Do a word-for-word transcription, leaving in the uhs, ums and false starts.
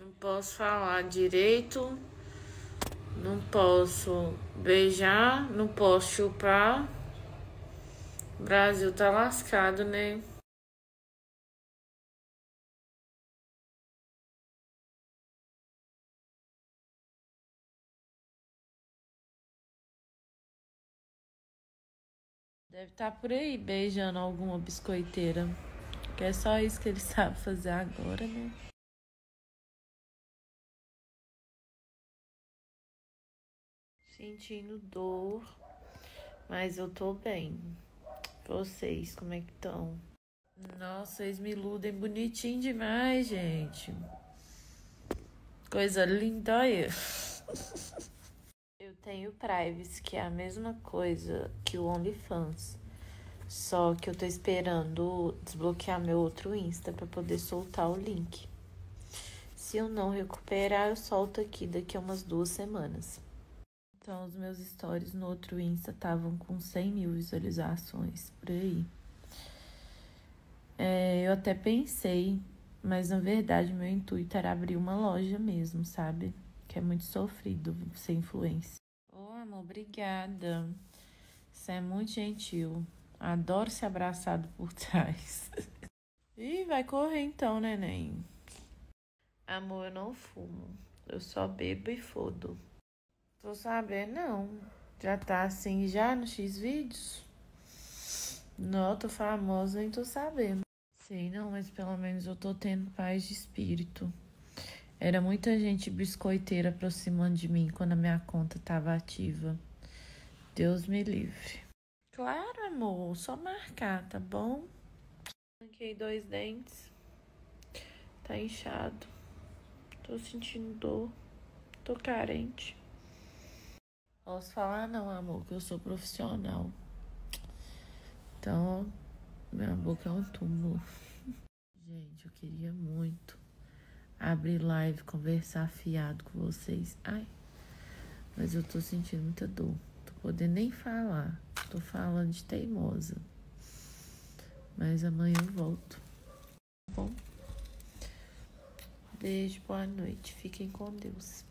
Não posso falar direito, não posso beijar, não posso chupar. O Brasil tá lascado, né? Deve estar por aí beijando alguma biscoiteira. Que é só isso que ele sabe fazer agora, né? Sentindo dor, mas eu tô bem. Vocês, como é que estão? Nossa, vocês me iludem bonitinho demais, gente. Coisa linda, olha. Eu tenho Privacy, que é a mesma coisa que o OnlyFans. Só que eu tô esperando desbloquear meu outro Insta pra poder soltar o link. Se eu não recuperar, eu solto aqui daqui a umas duas semanas. Então, os meus stories no outro Insta estavam com cem mil visualizações, por aí. É, eu até pensei, mas na verdade meu intuito era abrir uma loja mesmo, sabe? Que é muito sofrido ser influencer. Ô, amor, obrigada. Você é muito gentil. Adoro ser abraçado por trás. Ih, vai correr então, neném. Amor, eu não fumo. Eu só bebo e fodo. Tô sabendo, não. Já tá assim já no Xvideos? Não, tô famosa, nem tô sabendo. Sei não, mas pelo menos eu tô tendo paz de espírito. Era muita gente biscoiteira aproximando de mim quando a minha conta tava ativa. Deus me livre. Claro, amor, só marcar, tá bom? Arranquei dois dentes. Tá inchado. Tô sentindo dor. Tô carente. Posso falar não, amor, que eu sou profissional. Então, minha boca é um túmulo. Gente, eu queria muito abrir live, conversar fiado com vocês. Ai, mas eu tô sentindo muita dor. Tô podendo nem falar. Tô falando de teimosa. Mas amanhã eu volto. Tá bom? Beijo, boa noite. Fiquem com Deus.